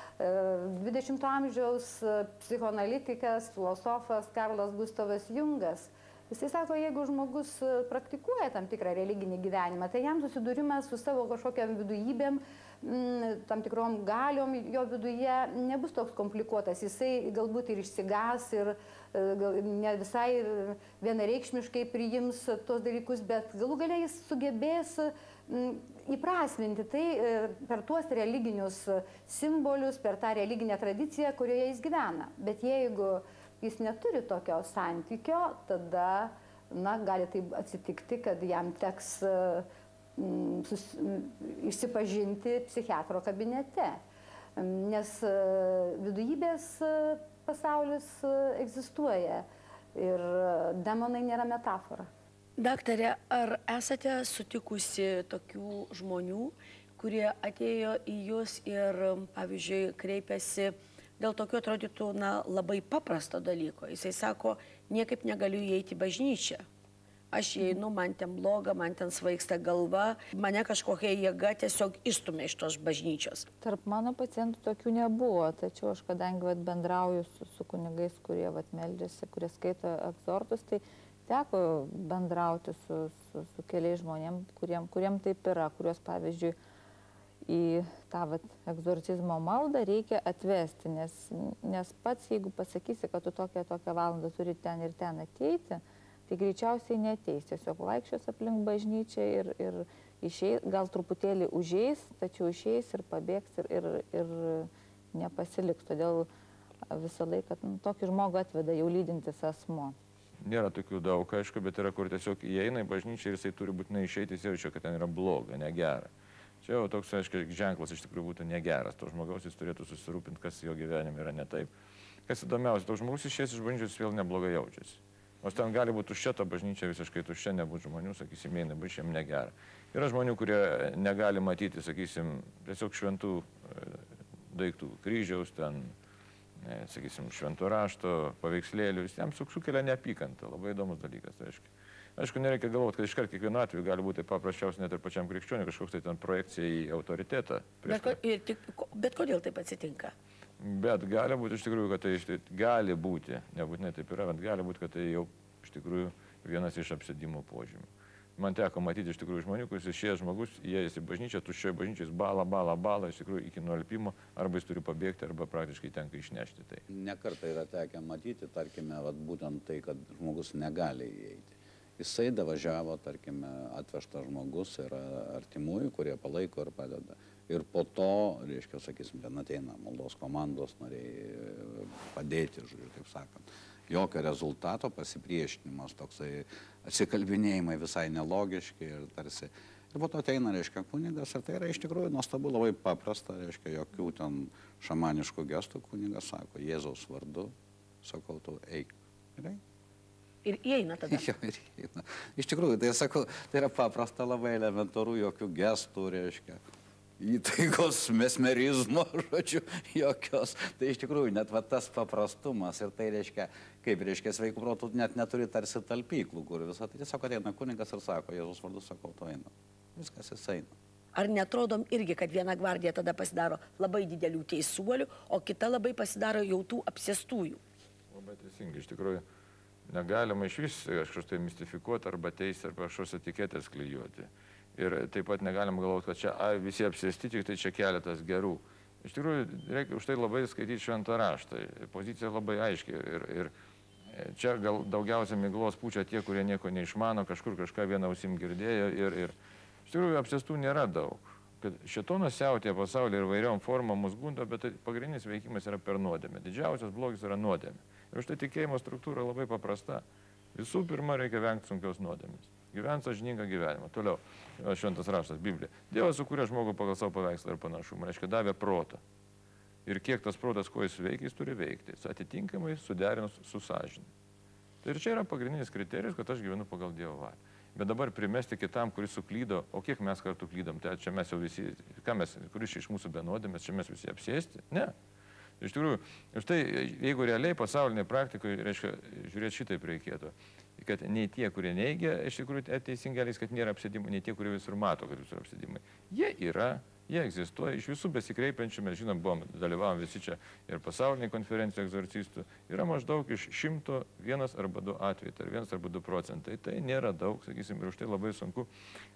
20 amžiaus psichoanalitikas, filosofas Karlas Gustavas Jungas, jisai sako, jeigu žmogus praktikuoja tam tikrą religinį gyvenimą, tai jam susidūrimas su savo kažkokiam vidujybėm, tam tikrom galiom jo viduje nebus toks komplikuotas. Jisai galbūt ir išsigas ir ne visai vienareikšmiškai priims tos dalykus, bet galų gale jis sugebės įprasminti tai per tuos religinius simbolius, per tą religinę tradiciją, kurioje jis gyvena. Bet jeigu jis neturi tokio santykio, tada gali taip atsitikti, kad jam teks išsipažinti psichiatro kabinete. Nes vidujybės pasaulis egzistuoja ir demonai nėra metafora. Daktare, ar esate sutikusi tokių žmonių, kurie atėjo į jūs ir, pavyzdžiui, kreipėsi dėl tokio atrodytų, labai paprasto dalyko. Jisai sako, niekaip negaliu įeiti į bažnyčią. Aš įeinu, man ten bloga, man ten svaigsta galva, mane kažkokia jėga tiesiog išstumia iš tos bažnyčios. Tarp mano pacientų tokių nebuvo, tačiau aš kadangi bendrauju su kunigais, kurie meldžiasi, kurie skaito egzortus, tai teko bendrauti su keliais žmonėm, kuriem taip yra, kurios, pavyzdžiui, į tą egzorcizmo maldą reikia atvesti, nes pats, jeigu pasakysi, kad tu tokią valandą turi ten ir ten ateiti, tai greičiausiai neteis, tiesiog vaikščios aplink bažnyčią ir išeis, gal truputėlį užeis, tačiau išeis ir pabėgs ir nepasiliks. Todėl visą laiką tokį žmogų atveda jau lydintis asmo. Nėra tokių daug, aišku, bet yra, kur tiesiog įeina į bažnyčią ir jisai turi būtinai išeiti, jis jaučia, kad ten yra bloga, negera. Čia jau toks, aišku, ženklas iš tikrųjų būtų negeras. To žmogaus jis turėtų susirūpinti, kas jo gyvenime yra ne taip. Kas įdomiausia, to žmogus išėjęs iš bažnyčios vėl neblogai jaučiasi. Nors ten gali būti tuščia ta bažnyčia, visiškai tuščia nebūtų žmonių, sakysim, eina bažnyčia, jiems negera. Yra žmonių, kurie negali matyti, sakysim, tiesiog šventų daiktų, kryžiaus, ten, sakysim, švento rašto, paveikslėlių, jam sukelia neapykantą, labai įdomus dalykas, tai aišku. Aišku, nereikia galvoti, kad iškart kiekvienu atveju gali būti paprasčiausiai net ir pačiam krikščioniui kažkoks tai ten projekcija į autoritetą. Bet kodėl taip atsitinka? Bet gali būti iš tikrųjų, kad tai gali būti, nebūtinai taip yra, bet gali būti, kad tai jau iš tikrųjų vienas iš apsėdimo požymių. Man teko matyti iš tikrųjų žmonių, kuris išėjęs žmogus, įėjęs į bažnyčią, tuščioje bažnyčiai, jis bala, iš tikrųjų iki nualpimo, arba jis turi pabėgti, arba praktiškai tenka išnešti tai. Nekartą yra tekę matyti, tarkime, būtent tai, kad žmogus negali įeiti. Jisai davažiavo, tarkime, atvežtas žmogus, yra artimųjų, kurie palaiko ir padeda. Ir po to, reiškia, sakysim, ten ateina maldos komandos nariai padėti, žodžiu, taip sakant. Jokio rezultato, pasipriešinimas, toksai atsikalbinėjimai visai nelogiški ir tarsi. Ir po to ateina, reiškia, kunigas ir tai yra iš tikrųjų nuostabu, labai paprasta, reiškia, jokių ten šamaniškų gestų. Kunigas sako, Jėzaus vardu, sakau, tu eik. Ir eik. Ir įeina tada. Jo, ir įeina. Iš tikrųjų, tai sakau, tai yra paprasta, labai elementarų, jokių gestų, reiškia, įtaigos, mesmerizmo, žodžiu, jokios. Tai iš tikrųjų, net tas paprastumas ir tai reiškia, kaip reiškia, sveikų protų net neturi tarsi talpyklų, kur visą tai tiesiog ateina kunigas ir sako, Jėzus vardu, sakau, to eina. Viskas jis eina. Ar netrodom irgi, kad viena gvardija tada pasidaro labai didelių teisuolių, o kita labai pasidaro jau tų apsėstųjų? Labai teisingai, iš tikrųjų. Negalima iš vis kažkaip tai mistifikuoti arba teisti arba kažkokios etiketės klijuoti. Ir taip pat negalima galvoti, kad čia visi apsėsti, tik tai čia keletas gerų. Iš tikrųjų, reikia už tai labai skaityti šventą raštą. Pozicija labai aiški. Ir čia gal daugiausia miglos pučia tie, kurie nieko neišmano, kažkur kažką vieną ausim girdėjo. Ir iš tikrųjų apsėstų nėra daug. Kad šėtonas siautėja pasaulyje ir vairiom formom mus gundo, bet pagrindinis veikimas yra per nuodėmę. Didžiausias blogis yra nuodėmė. Ir už tai tikėjimo struktūra labai paprasta. Visų pirma, reikia vengti sunkios nuodėmės. Gyventi sąžiningą gyvenimą. Toliau, šventas raštas, Biblija. Dievas sukūrė žmogų pagal savo paveikslą ir panašumą. Reiškia, davė protą. Ir kiek tas protas, ko jis veikia, jis turi veikti. Jis atitinkamai suderinus su sąžinė. Tai ir čia yra pagrindinis kriterijus, kad aš gyvenu pagal Dievo valią. Bet dabar primesti kitam, kuris suklydo, o kiek mes kartu klydom, tai čia mes jau visi, kuris iš mūsų be nuodėmės, čia mes visi apsėsti? Ne. Iš tikrųjų, štai, jeigu realiai pasaulinėje praktikoje, reiškia, žiūrėti šitaip reikėtų, kad nei tie, kurie neigia, iš tikrųjų teisingelis, kad nėra apsėdimų, nei tie, kurie visur mato, kad visur apsėdimai. Jie yra, jie egzistuoja, iš visų besikreipiančių, mes žinom, dalyvavom visi čia ir pasaulinėje konferencijoje egzorcistų, yra maždaug iš 101 arba 2 atvejai, tai 1 arba 2 procentai. Tai nėra daug, sakysim, ir už tai labai sunku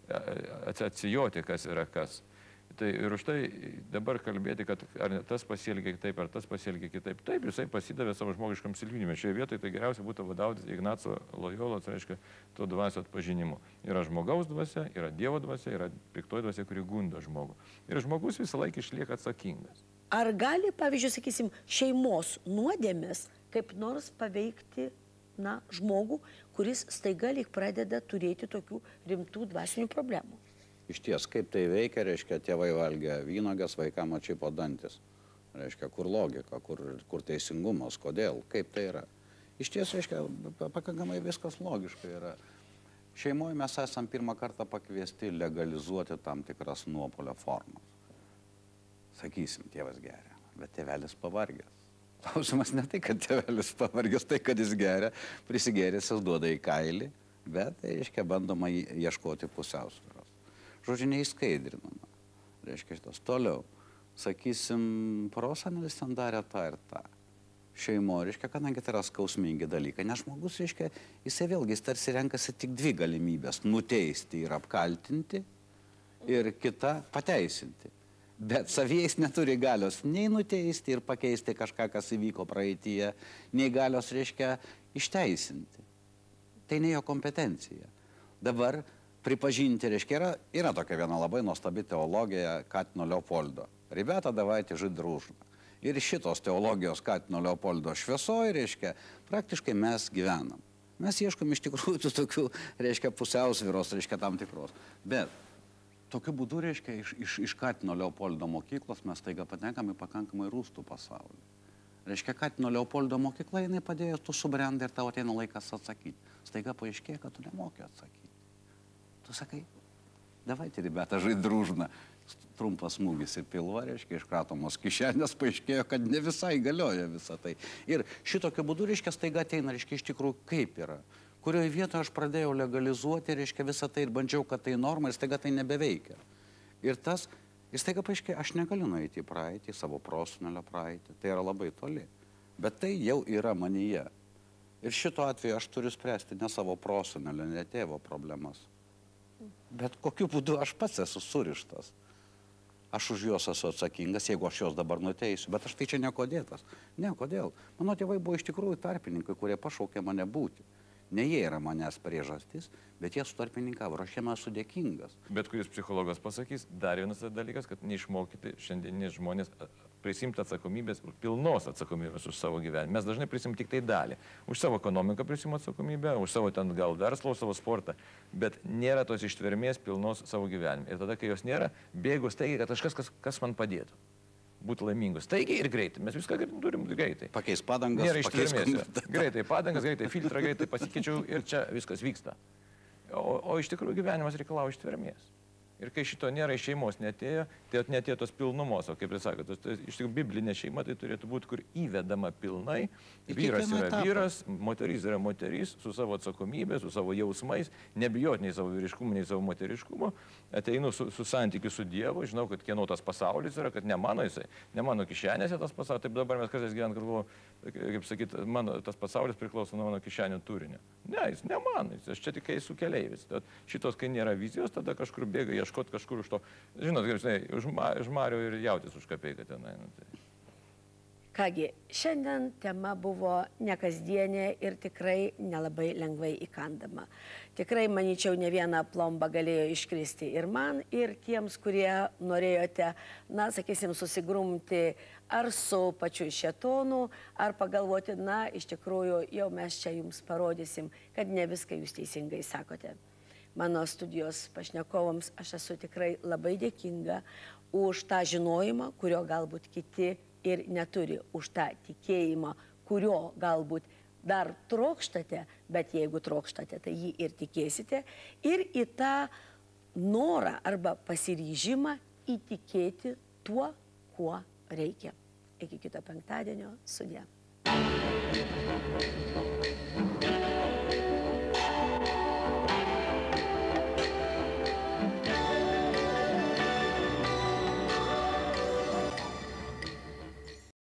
atsijoti, kas yra kas. Tai ir už tai dabar kalbėti, kad ar tas pasielgia kitaip, ar tas pasielgia kitaip. Taip, jisai pasidavė savo žmogiškam silpnybėm. Šioje vietoje tai geriausia būtų vadovautis Ignaco Lojolos, reiškia, to dvasio atpažinimu. Yra žmogaus dvasia, yra Dievo dvasia, yra piktoji dvasia, kuri gundo žmogų. Ir žmogus visą laiką išlieka atsakingas. Ar gali, pavyzdžiui, sakysim, šeimos nuodėmės kaip nors paveikti, žmogų, kuris staiga lyg pradeda turėti tokių rimtų dvasinių problemų? Iš ties, kaip tai veikia, reiškia, tėvai valgia vynuoges, vaikam atšipo dantis. Reiškia, kur logika, kur teisingumas, kodėl, kaip tai yra. Iš ties, reiškia, pakankamai viskas logiškai yra. Šeimoje mes esam pirmą kartą pakviesti legalizuoti tam tikras nuopuolio formas. Sakysim, tėvas geria, bet tėvelis pavargęs. Klausimas ne tai, kad tėvelis pavargęs, tai, kad jis geria, prisigėręs jis duoda į kailį, bet, reiškia, bandoma ieškoti pusiausvyros. Žodžiu, neįskaidrinama. Reiškia, šitas toliau. Sakysim, prosenelis ten darė tą ir tą. Šeimo, reiškia, kadangi tai yra skausmingi dalykai, nes žmogus, reiškia, jisai vėlgi tarsi renkasi tik dvi galimybės - nuteisti ir apkaltinti, ir kita pateisinti. Bet savyje jis neturi galios nei nuteisti ir pakeisti kažką, kas įvyko praeityje, nei galios, reiškia, išteisinti. Tai ne jo kompetencija. Dabar pripažinti, reiškia, yra tokia viena labai nuostabi teologija Katino Leopoldo. Ribeta, davайте žить дружно. Ir šitos teologijos Katino Leopoldo šviesoje, reiškia, praktiškai mes gyvenam. Mes ieškom iš tikrųjų tokių, reiškia, pusiausvyros, reiškia, tam tikros. Bet tokiu būdu, reiškia, iš Katino Leopoldo mokyklos mes taiga patenkam į pakankamai rūstų pasaulį. Reiškia, Katino Leopoldo mokykla, jinai padėjo, tu subrendai ir tau ateina laikas atsakyti. Staiga paaiškėja, kad tu nemoki atsakyti. Tu sakai, davайте, ribeta, žait družna. Trumpas smūgis į pilvą, reiškia, iškratomos kišenės, paaiškėjo, kad ne visai galioja visą tai. Ir šitokiu būdu, reiškia, staiga ateina, reiškia, iš tikrųjų, kaip yra. Kurioje vietoje aš pradėjau legalizuoti, reiškia, visą tai ir bandžiau, kad tai norma, ir staiga tai nebeveikia. Ir staiga paaiškėjo, aš negaliu nueiti į praeitį, savo prosenelio praeitį. Tai yra labai toli. Bet tai jau yra manyje. Ir šito atveju aš turiu spręsti ne savo prosenelio, ne tėvo problemas. Bet kokiu būdu aš pats esu surištas. Aš už juos esu atsakingas, jeigu aš juos dabar nuteisiu, bet aš tai čia nekodėtas. Ne, kodėl? Mano tėvai buvo iš tikrųjų tarpininkai, kurie pašaukė mane būti. Ne jie yra manęs priežastis, bet jie sutarpininkavo, aš jiem esu dėkingas. Bet kuris psichologas pasakys, dar vienas dalykas, kad neišmokyti šiandieniniai žmonės prisimti atsakomybės, pilnos atsakomybės už savo gyvenimą. Mes dažnai prisim tik tai dalį. Už savo ekonomiką prisim atsakomybę, už savo ten gal verslo, savo sportą, bet nėra tos ištvermės pilnos savo gyvenime. Ir tada, kai jos nėra, bėgus taigi, kad kažkas, kas man padėtų būti laimingus. Taigi ir greitai. Mes viską turim greitai. Pakeis padangas. Nėra ištvermės. Greitai padangas, greitai filtrą, greitai pasikeičiau ir čia viskas vyksta. O iš tikrųjų gyvenimas reikalauja ištvermės. Ir kai šito nėra, iš šeimos netėjo, tai netėjo tos pilnumos, o kaip ir sakot, iš tikrųjų biblinė šeima tai turėtų būti, kur įvedama pilnai, vyras yra vyras, moteris yra moteris, su savo atsakomybė, su savo jausmais, nebijot nei savo vyriškumo, nei savo moteriškumo, ateinu su santykiu su Dievu, žinau, kad kieno tas pasaulis yra, kad ne mano jisai, ne mano kišenėse tas pasaulis, taip dabar mes kartais gyvenam, kad buvo, kaip sakyt, tas pasaulis priklauso nuo mano kišenių turinio. Ne, jis ne mano, aš čia tik esu keleivis. Šitos, kai nėra vizijos, tada kažkur bėga ieškoti kažkur už to. Žinot, už Marių ir jautis už kapeiką tenai. Kągi, šiandien tema buvo nekasdienė ir tikrai nelabai lengvai įkandama. Tikrai, manyčiau, ne vieną plombą galėjo iškristi ir man, ir tiems, kurie norėjote, na, sakysim, susigrumti ar su pačiu šėtonu, ar pagalvoti, na, iš tikrųjų, jau mes čia jums parodysim, kad ne viską jūs teisingai sakote. Mano studijos pašnekovams aš esu tikrai labai dėkinga už tą žinojimą, kurio galbūt kiti ir neturi, už tą tikėjimą, kurio galbūt dar trokštate, bet jeigu trokštate, tai jį ir tikėsite, ir į tą norą arba pasiryžimą įtikėti tuo, kuo reikia. Iki kito penktadienio, sudie.